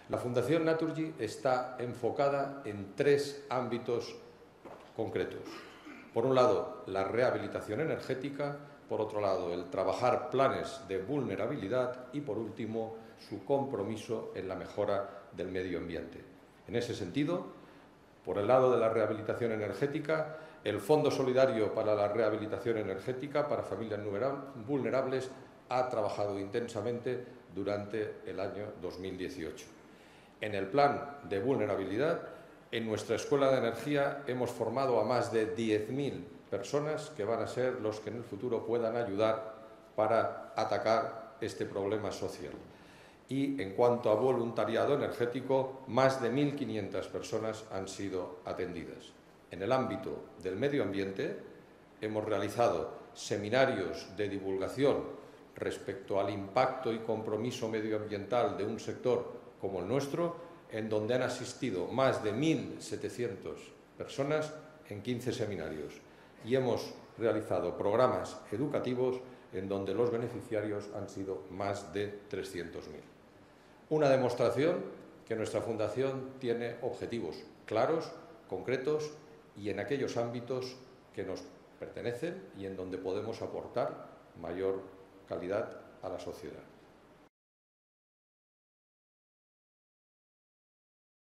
La Fundación Naturgy está enfocada en 3 ámbitos concretos. Por un lado, la rehabilitación energética, por otro lado, el trabajar planes de vulnerabilidad y, por último, su compromiso en la mejora del medio ambiente. En ese sentido, por el lado de la rehabilitación energética, el Fondo Solidario para la Rehabilitación Energética para Familias Vulnerables ha trabajado intensamente durante el año 2018. En el plan de vulnerabilidad, en nuestra Escuela de Energía hemos formado a más de 10.000 personas que van a ser los que en el futuro puedan ayudar para atacar este problema social. Y en cuanto a voluntariado energético, más de 1.500 personas han sido atendidas. En el ámbito del medio ambiente hemos realizado seminarios de divulgación respecto al impacto y compromiso medioambiental de un sector como el nuestro, en donde han asistido más de 1.700 personas en 15 seminarios. Y hemos realizado programas educativos en donde los beneficiarios han sido más de 300.000. Una demostración que nuestra Fundación tiene objetivos claros, concretos y en aquellos ámbitos que nos pertenecen y en donde podemos aportar mayor calidad a la sociedad.